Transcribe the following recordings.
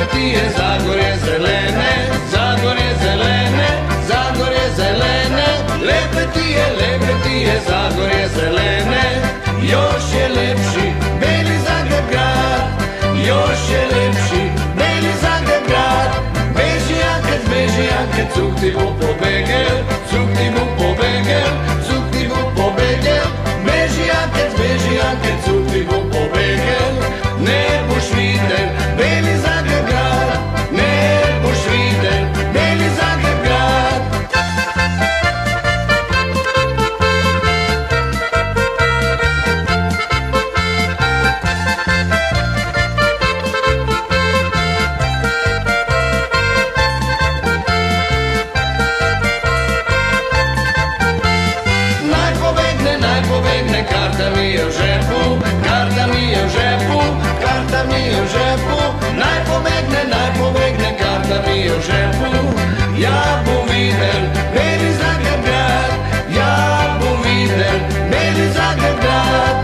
lepe ti je Zagorje zelene, Zagorje zelene, Zagorje zelene. Lepe ti je Zagorje zelene, još je lepši Beli Zagreb grad, još je lepši Beli Zagreb grad. Beži jaket, cuk ti bu pobegel, cuk ti bu pobegel, cuk ti bu pobegel. Beži jaket, cuk ti bu pobegel, ne buš videl Beli Zagreb grad, ne buš videl Beli Zagreb grad. Karta mi je v žepu, karta mi je v žepu, karta mi je v žepu. Naj pobegne, karta mi je v žepu. Ja bom videl Beli Zagreb grad, ja bom videl Beli Zagreb grad.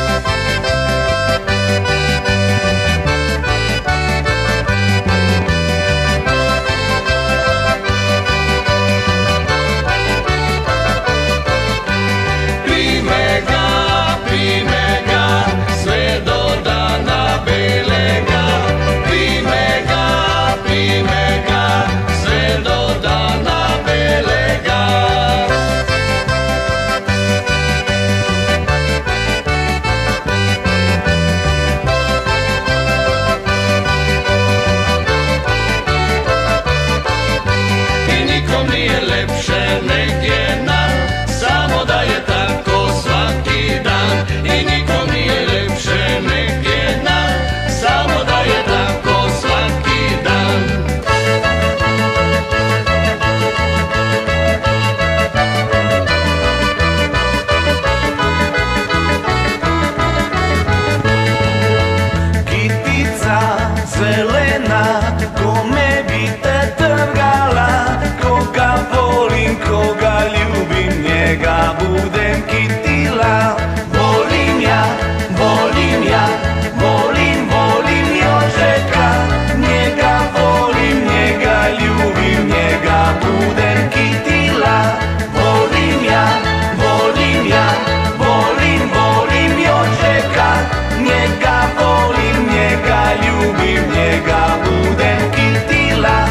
Koga ljubim, njega budem kitila. Volim ja, volim ja, volim Jožeka. Njega volim, njega ljubim, njega budem kitila. Volim ja, volim ja, volim Jožeka. Njega volim, njega ljubim, njega budem kitila.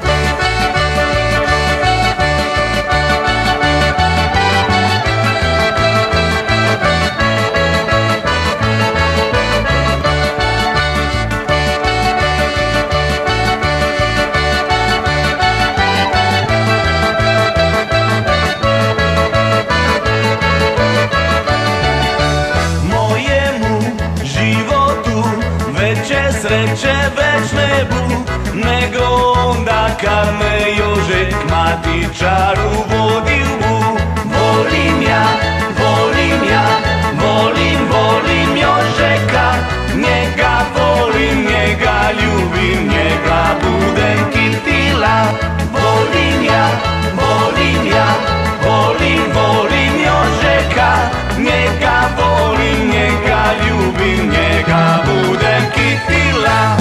Sreće već ne bu, nego onda kad me Jožek matičaru vodio bu. Volim ja, volim ja, volim Jožeka. Njega volim, njega ljubim, njega budem kitila. Volim ja, volim ja, volim Jožeka. Njega volim, njega ljubim, njega budem kitila.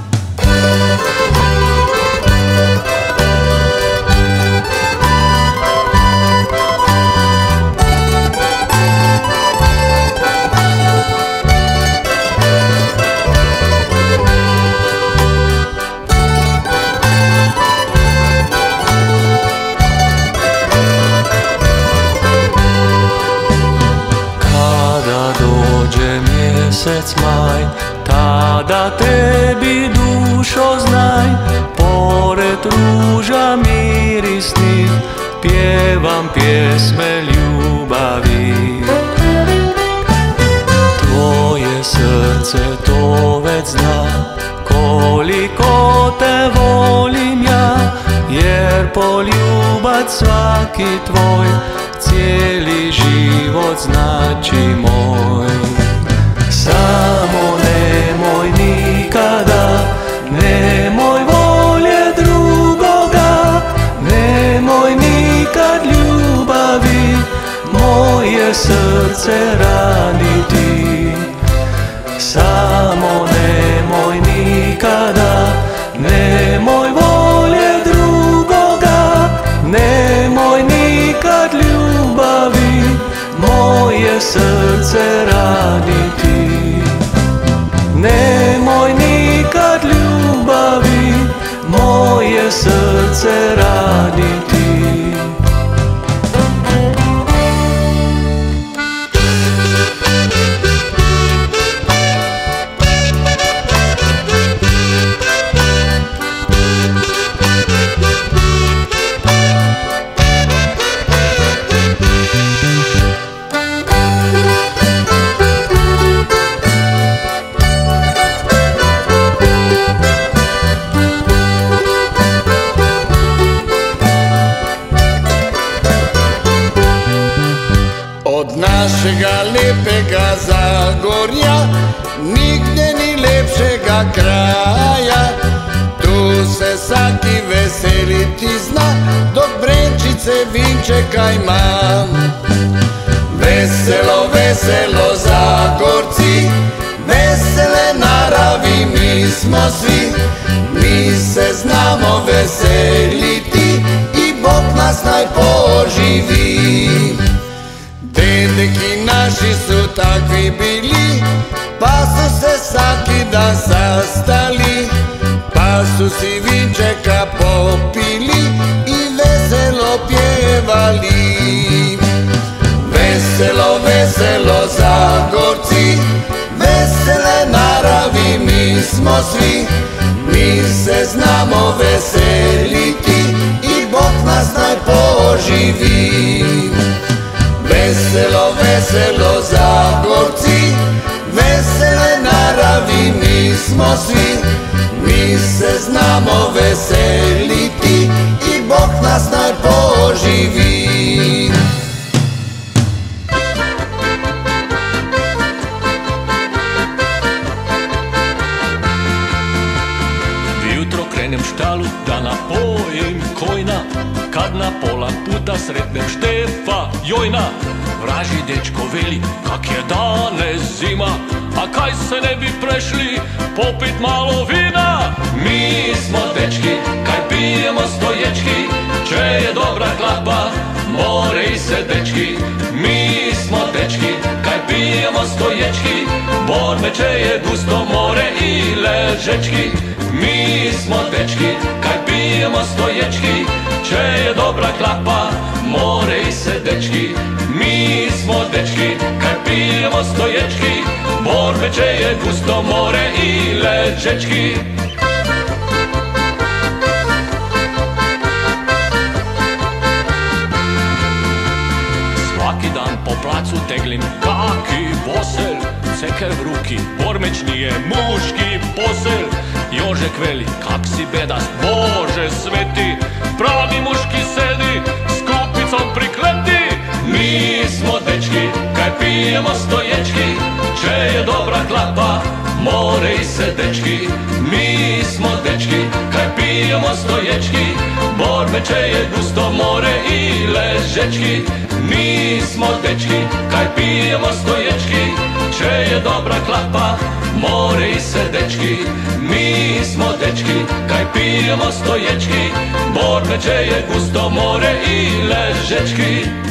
Mjesec maj, tada tebi dušo znaj, pored ruža mirisnih pjevam pjesme ljubavi. Tvoje srce to već zna, koliko te volim ja, jer poljubac svaki tvoj cijeli život znači moj. Samo nemoj nikada, nemoj volje drugoga, nemoj nikad ljubavi moje srce raniti. Samo nemoj nikada, Zagorja, nigdje ni lepšega kraja. Tu se saki veseliti zna, dok brenčice vinčeka ima. Veselo, veselo Zagorci, vesele naravi mi smo svi. Mi se znamo veseliti i Bog nas naj poživi. Dedeki naši su takvi bili, pa su se svaki dan sastali, pa su si vinčeka popili i veselo pjevali. Veselo, veselo Zagorci, vesele naravi mi smo svi. Mi se znamo veseliti i Bog nas naj poživi. Veselo, veselo Zagorci, vesele naravi mi smo svi. Mi se znamo veseliti i Bog nas naj poživi. Jutro krenem štalu da napojim kojna, kad na pola puta sretnem Štefa Jojna. Vraži dečko veli, kak je danes zima, a kaj se ne bi prešli popit malo vina. Mi smo dečki, kaj pijemo stoječki, če je dobra klapa, morej se dečki. Mi smo dečki, kaj pijemo stoječki, borbe če je gusto more i ležečki. Mi smo dečki, kaj pijemo stoječki, če je dobra klapa, morej se dečki. Mi smo dečki, kaj pijemo stoječki, borbe če je gusto more i ležečki. Svaki dan po placu teglim kaki bosel, ceker v ruki, bormečni je muški posel. Jožek veli, kak si bedast, Bože sveti, pravi muški sedi, s kupicom prikleti. Mi smo dečki, kaj pijemo stoječki, če je dobra klapa, morej se dečki. Mi smo dečki, kaj pijemo stoječki, borbe če je gusto more i ležečki. Mi smo dečki, kaj pijemo stoječki, če je dobra klapa, morej se dečki. Mi smo dečki, kaj pijemo stoječki, borbe če je gusto more i ležečki.